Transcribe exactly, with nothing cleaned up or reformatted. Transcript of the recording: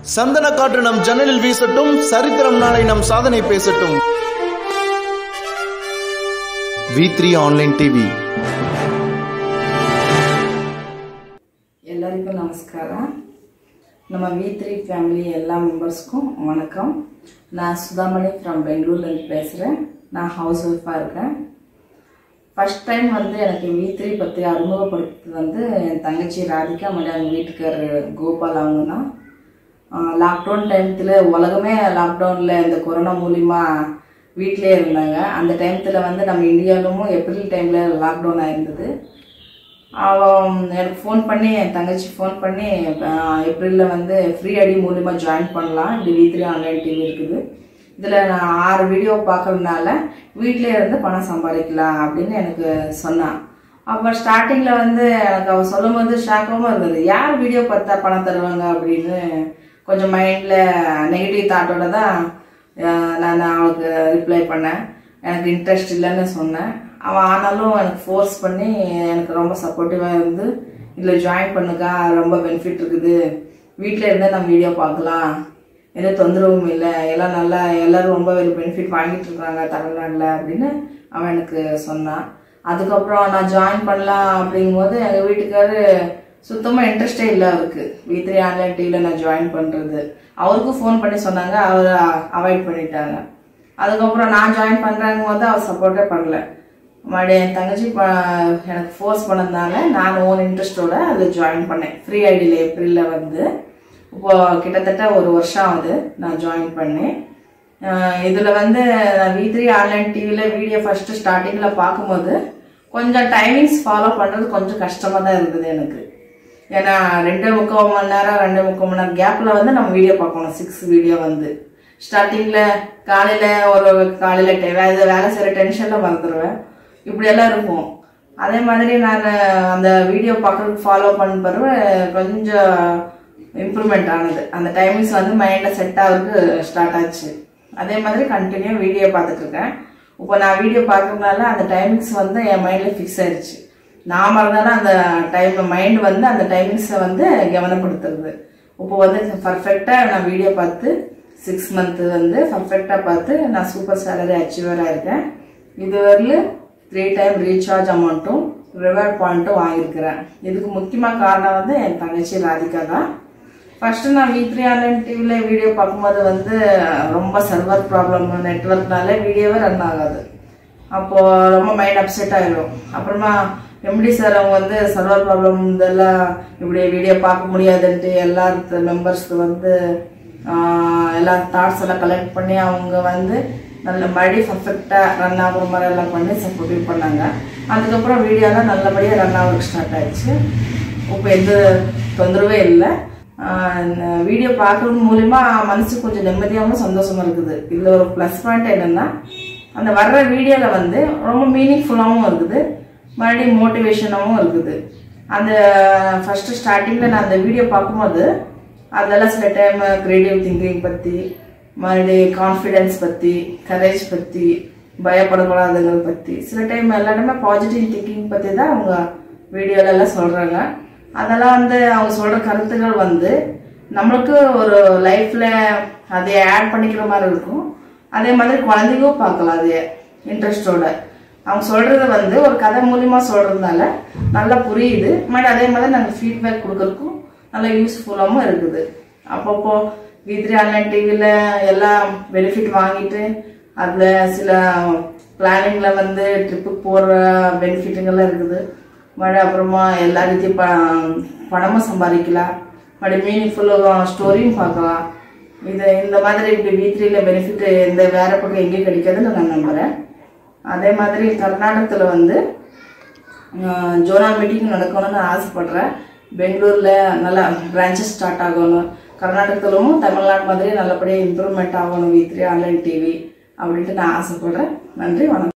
சந்தன காற்று நம் ஜன்னலில் வீசட்டும், சரித்திரம் நாளை நம் சாதனை பேசட்டும். V three online TV. எல்லாருக்கும் நமஸ்காரம். நம்ம வி த்ரீ ஃபேமிலி எல்லா மெம்பர்ஸ்க்கும் வணக்கம். நான் சுதாமணி ஃப்ரம் பெங்களூர்லேருந்து பேசுகிறேன். நான் ஹவுஸ் ஒய்ஃபாக இருக்கேன். ஃபஸ்ட் டைம் வந்து எனக்கு வி த்ரீ பற்றி அறிமுகப்படுத்துறது வந்து என் தங்கச்சி ராதிகா மற்றும் அவங்க வீட்டுக்காரர் கோபால். அவங்க தான் லாக்டவுன் டைமத்தில், உலகமே லாக்டவுனில் இந்த கொரோனா மூலிமா வீட்டிலே இருந்தாங்க. அந்த டைமத்தில் வந்து நம்ம இந்தியாவிலும் ஏப்ரல் டைமில் லாக்டவுன் ஆயிருந்தது. அவன் எனக்கு ஃபோன் பண்ணி, என் தங்கச்சி ஃபோன் பண்ணி ஏப்ரலில் வந்து ஃப்ரீ ஐடி மூலிமா ஜாயின் பண்ணலாம், இப்படி வி த்ரீ ஆன்லைன் டிவி இருக்குது, இதில் நான் ஆறு வீடியோ பார்க்கறதுனால வீட்டிலே இருந்து பணம் சம்பாதிக்கலாம் அப்படின்னு எனக்கு சொன்னான். அப்போ ஸ்டார்டிங்கில் வந்து எனக்கு அவள் சொல்லும் போது ஷாக்காகவும் இருந்தது. யார் வீடியோ பார்த்தா பணம் தருவாங்க அப்படின்னு கொஞ்சம் மைண்டில் நெகட்டிவ் தாட்டோட தான் நான் அவளுக்கு ரிப்ளை பண்ணேன். எனக்கு இன்ட்ரெஸ்ட் இல்லைன்னு சொன்னேன். அவன் ஆனாலும் எனக்கு ஃபோர்ஸ் பண்ணி எனக்கு ரொம்ப சப்போர்ட்டிவாக இருந்து இதில் ஜாயின் பண்ணுக்கா, ரொம்ப பெனிஃபிட் இருக்குது, வீட்டில் இருந்தால் நம்ம வீடியோ பார்க்கலாம், எந்த தொந்தரவும் இல்லை, எல்லாம் நல்லா எல்லோரும் ரொம்ப பெனிஃபிட் வாங்கிட்டு இருக்காங்க தமிழ்நாட்டில் அப்படின்னு அவன் எனக்கு சொன்னான். அதுக்கப்புறம் நான் ஜாயின் பண்ணலாம் அப்படிங்கும்போது எங்கள் வீட்டுக்காரு சுத்தமாக இன்ட்ரெஸ்டே இல்லை அவருக்கு வி த்ரீ ஆன்லைன் டிவியில் நான் ஜாயின் பண்ணுறது. அவருக்கும் ஃபோன் பண்ணி சொன்னாங்க, அவர் அவாய்ட் பண்ணிட்டாங்க. அதுக்கப்புறம் நான் ஜாயின் பண்ணுறாங்கும் போது அவர் சப்போர்ட்டே பண்ணல. மறுபடியும் என் தங்கச்சி எனக்கு ஃபோர்ஸ் பண்ணதுனால நான் ஓன் இன்ட்ரெஸ்டோட அதில் ஜாயின் பண்ணேன். ஃப்ரீ ஐடியில் ஏப்ரலில் வந்து இப்போ கிட்டத்தட்ட ஒரு வருஷம் ஆகுது நான் ஜாயின் பண்ணேன். இதில் வந்து நான் வி த்ரீ ஆன்லைன் டிவியில் வீடியோ ஃபஸ்ட்டு ஸ்டார்டிங்கில் பார்க்கும்போது கொஞ்சம் டைமிங்ஸ் ஃபாலோ பண்ணுறது கொஞ்சம் கஷ்டமாக தான் இருந்தது எனக்கு. ஏன்னா ரெண்டு முக்கால் மணி நேரம் ரெண்டு முக்கால் மணி நேரம் கேப்பில் வந்து நம்ம வீடியோ பார்க்கணும். சிக்ஸ் வீடியோ வந்து ஸ்டார்டிங்கில் காலையில் ஒரு காலையில் வேலை வேலை செய்கிற டென்ஷனில் மறந்துடுவேன், இப்படியெல்லாம் இருக்கும். அதே மாதிரி நான் அந்த வீடியோ பார்க்குறதுக்கு ஃபாலோ பண்ண பிறகு கொஞ்சம் இம்ப்ரூவ்மெண்ட் ஆனது. அந்த டைமிங்ஸ் வந்து மைண்டில் செட் ஆகுறதுக்கு ஸ்டார்ட் ஆச்சு. அதே மாதிரி கண்டினியூ வீடியோ பார்த்துட்டு இருக்கேன். இப்போ நான் வீடியோ பார்க்கறதுனால அந்த டைமிங்ஸ் வந்து என் மைண்டில் ஃபிக்ஸ் ஆயிடுச்சு. நான் மறந்தாலும் அந்த டைம் மைண்ட் வந்து அந்த டைமிங்ஸை வந்து கவனப்படுத்துறது. இப்போ வந்து பர்ஃபெக்டாக நான் வீடியோ பார்த்து சிக்ஸ் மந்த்து வந்து பர்ஃபெக்டாக பார்த்து நான் சூப்பர் சேலரி அச்சீவராக இருக்கேன். இதுவரையிலும் த்ரீ டைம் ரீசார்ஜ் அமௌண்ட்டும் ரிவார்ட் பாயிண்ட்டும் வாங்கியிருக்கிறேன். இதுக்கு முக்கியமாக காரணம் வந்து என் தங்கச்சி ராதிகா தான். ஃபஸ்ட்டு நான் வி த்ரீ ஆன்லைன் டிவியில் வீடியோ பார்க்கும்போது வந்து ரொம்ப சர்வர் ப்ராப்ளம், நெட்ஒர்க்னால வீடியோவே ரன் ஆகாது. அப்போது ரொம்ப மைண்ட் அப்செட் ஆகிடும். அப்புறமா எம்டி சார் அவங்க வந்து சர்வர் ப்ராப்ளம் இதெல்லாம் இப்படி வீடியோ பார்க்க முடியாதுன்ட்டு எல்லா மெம்பர்ஸ்க்கு வந்து எல்லா தாட்ஸ் எல்லாம் கலெக்ட் பண்ணி அவங்க வந்து நல்ல மறுபடியும் பர்ஃபெக்டாக ரன் ஆகிற மாதிரி எல்லாம் பண்ணி சப்போர்ட்டிவ் பண்ணாங்க. அதுக்கப்புறம் வீடியோலாம் நல்லபடியாக ரன் ஆகிறதுக்கு ஸ்டார்ட் ஆகிடுச்சு. இப்போ எந்த தொந்தரவே இல்லை. வீடியோ பார்க்குறது மூலிமா மனசுக்கு கொஞ்சம் நிம்மதியாகவும் சந்தோஷமாக இருக்குது. இதில் ஒரு ப்ளஸ் பாயிண்ட் என்னென்னா, அந்த வர்ற வீடியோவில் வந்து ரொம்ப மீனிங்ஃபுல்லாகவும் இருக்குது, மறுபடியும் மோட்டிவேஷனாகவும் இருக்குது. அந்த ஃபஸ்ட்டு ஸ்டார்டிங்கில் நான் அந்த வீடியோ பார்க்கும்போது அதெல்லாம் சில டைம் கிரியேட்டிவ் திங்கிங் பற்றி, மறுபடியும் கான்ஃபிடென்ஸ் பற்றி, கரேஜ் பற்றி, பயப்படக்கூடாதுங்கிறத பற்றி, சில டைம் எல்லாருமே பாசிட்டிவ் திங்கிங் பற்றி தான் அவங்க வீடியோலெல்லாம் சொல்கிறாங்க. அதெல்லாம் வந்து அவங்க சொல்கிற கருத்துக்கள் வந்து நம்மளுக்கு ஒரு லைஃப்பில் அதை ஆட் பண்ணிக்கிற மாதிரி இருக்கும். அதே மாதிரி குழந்தைக்கும் பார்க்கலாம் அதே இன்ட்ரெஸ்டோட. அவங்க சொல்கிறது வந்து ஒரு கதை மூலிமா சொல்கிறதுனால நல்லா புரியுது. மாதிரி அதே மாதிரி நாங்கள் ஃபீட்பேக் கொடுக்குறதுக்கும் நல்லா யூஸ்ஃபுல்லாகவும் இருக்குது. அப்பப்போ வி த்ரீ ஆன்லைன் டிவியில் எல்லாம் பெனிஃபிட் வாங்கிட்டு அதில் சில பிளானிங்கில் வந்து ட்ரிப்புக்கு போகிற பெனிஃபிட்டுங்கெல்லாம் இருக்குது. மழை அப்புறமா எல்லாத்தையும் ப பணமும் சம்பாதிக்கலாம், மறுபடி மீனிங்ஃபுல்லாக ஸ்டோரியும் பார்க்கலாம். இது இந்த மாதிரி இப்படி வி த்ரீயில் பெனிஃபிட் எந்த வேறு பக்கம் எங்கேயும் கிடைக்காதுன்னு நான் நம்புகிறேன். அதே மாதிரி கர்நாடகத்தில் வந்து ஜோனல் மீட்டிங் நடக்கணும்னு ஆசைப்படுறேன். பெங்களூரில் நல்லா பிரான்ச்சஸ் ஸ்டார்ட் ஆகணும், கர்நாடகத்திலும் தமிழ்நாடு மாதிரி நல்லபடியாக இம்ப்ரூவ்மெண்ட் ஆகணும் வி த்ரீ ஆன்லைன் டிவி அப்படின்ட்டு நான் ஆசைப்படுறேன். நன்றி, வணக்கம்.